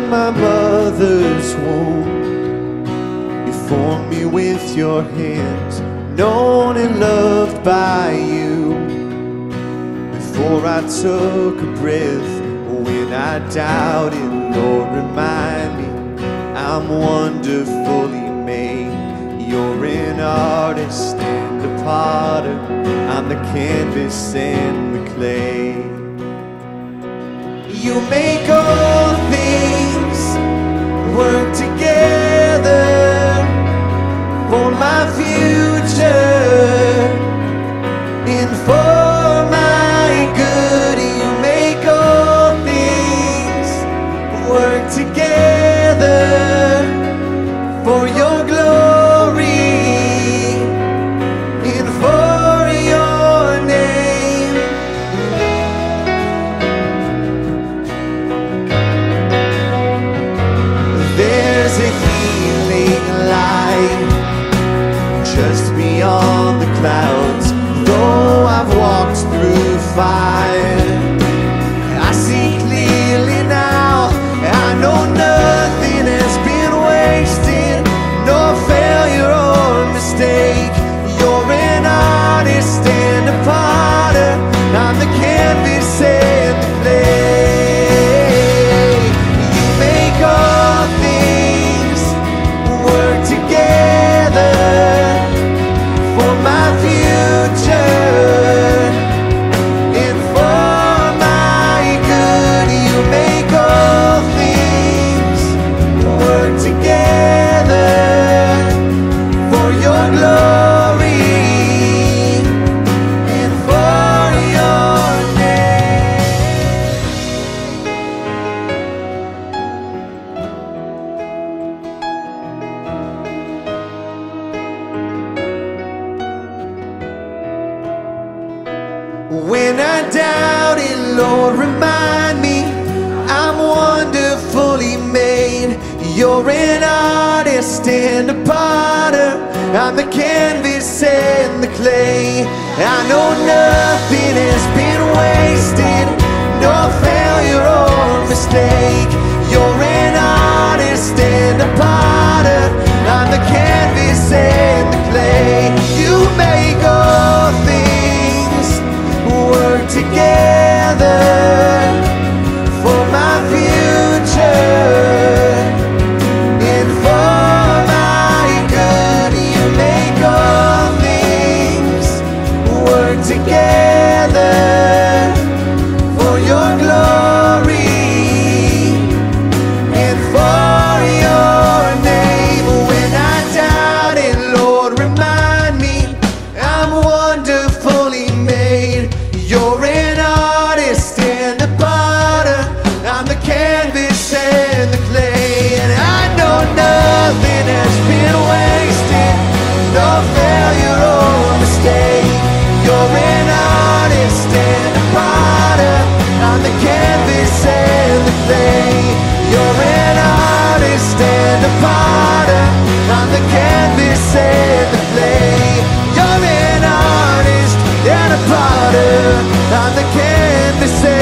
my mother's womb, you formed me with your hands, known and loved by you. Before I took a breath, when I doubted, Lord, remind me I'm wonderfully made. You're an artist and a potter, I'm the canvas and the clay. You make all things work together for my future and for my good. You make all things work together for your glory and for your name. There's a healing light just beyond the clouds. Though I've walked through fire, I see clearly now. I know nothing has been wasted, no failure or mistake. You're an artist and a potter, I'm the canvas and the clay. You make all things work together for my future and for my good. You make all things work together for your glory and for your name. When I doubt it, Lord, remind me I'm wonderfully made. You're an artist and a potter, I'm the canvas and the clay. I know nothing has been wasted, no failure or mistake. You're an artist and a potter, I'm the canvas and the clay. You make all things work together for my future and for my good. You make all things work together for your glory and for your name. When I doubt it, Lord, remind me I'm wonderfully made. You're an artist and a potter, I'm the canvas and the clay. And I know nothing has been wasted, no failure or mistake. You're an artist and a potter, I'm the canvas and the clay. You're an artist and a potter, I'm the canvas and the clay. You're an artist and a potter, I'm the canvas and